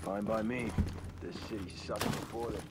Fine by me. This city sucks before it.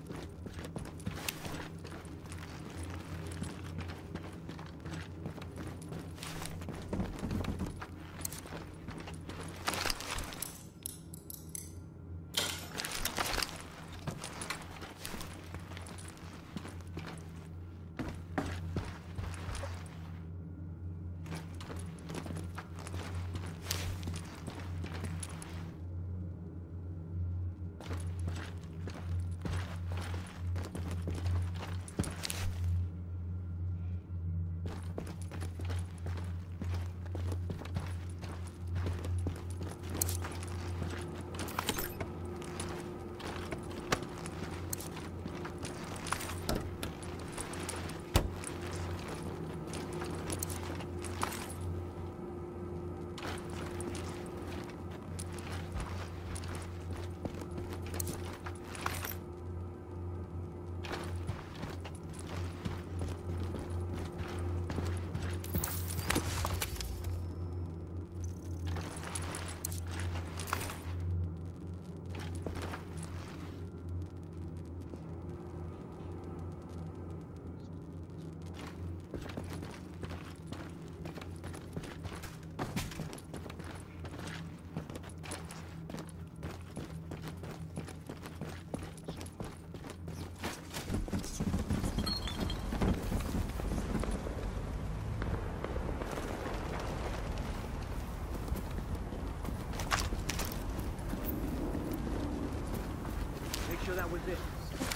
Sure that was it.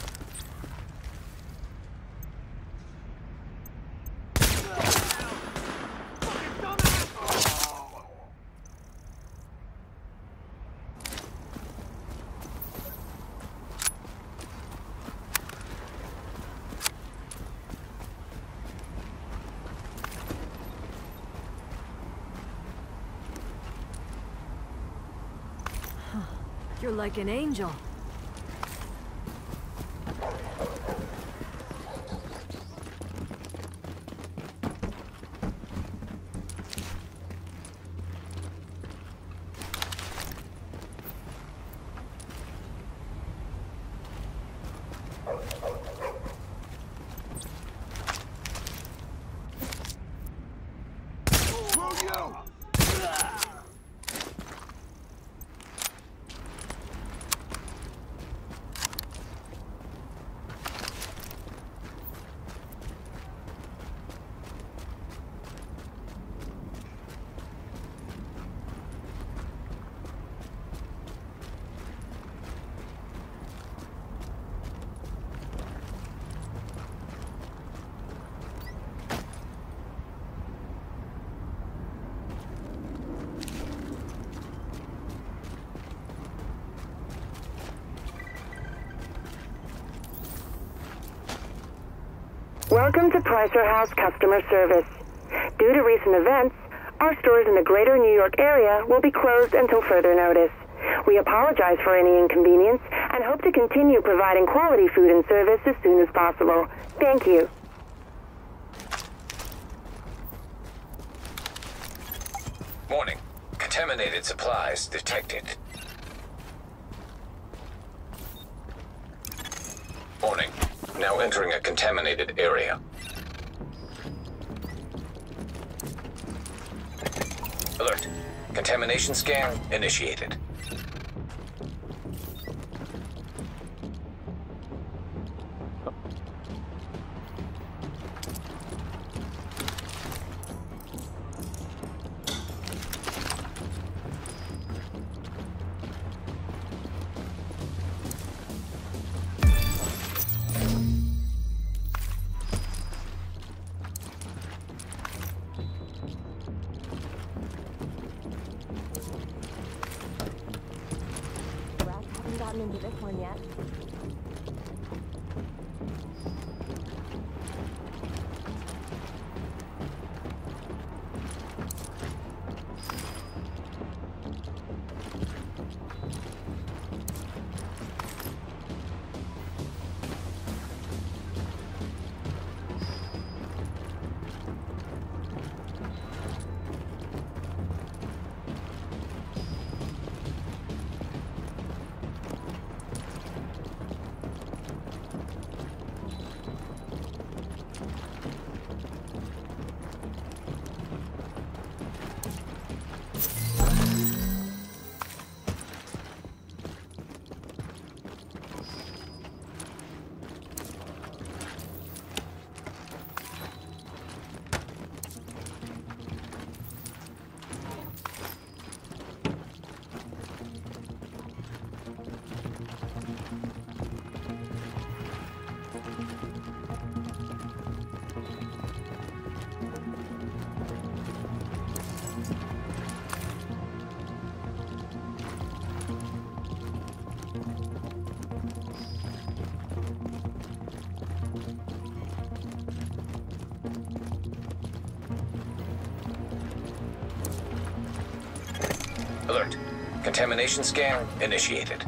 You're like an angel. Welcome to Pricer House Customer Service. Due to recent events, our stores in the greater New York area will be closed until further notice. We apologize for any inconvenience and hope to continue providing quality food and service as soon as possible. Thank you. Warning. Contaminated supplies detected. Warning. Now entering a contaminated area. Alert. Contamination scan initiated. Gotten into this one yet. Alert. Contamination scan initiated.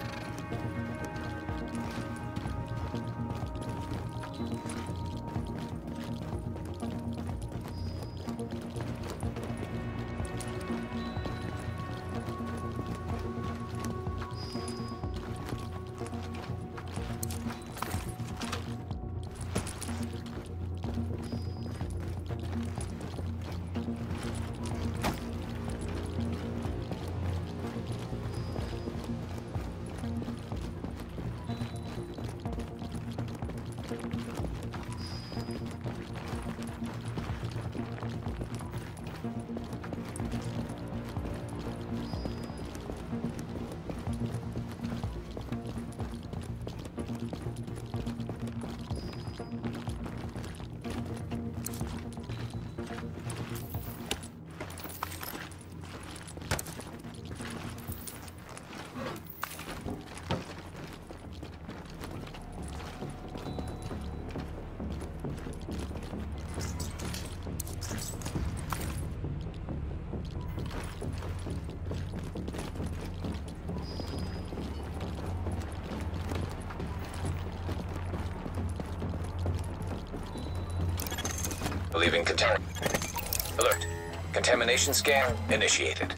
Leaving Alert. Contamination scan initiated.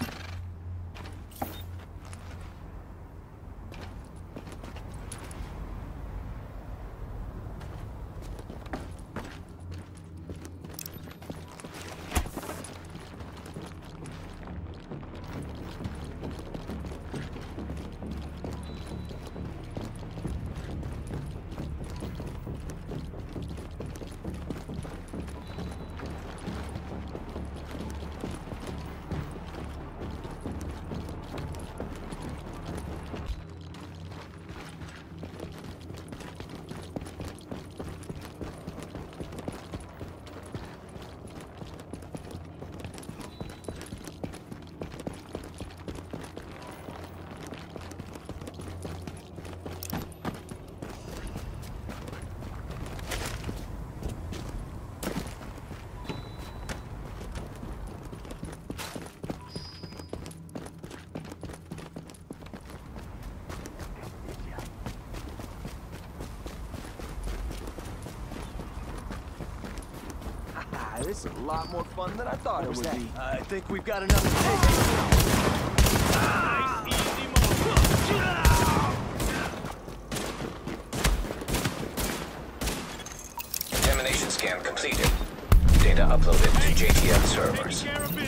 This is a lot more fun than I thought it would be. I think we've got enough to take. Contamination scan completed. Data uploaded to JTF servers.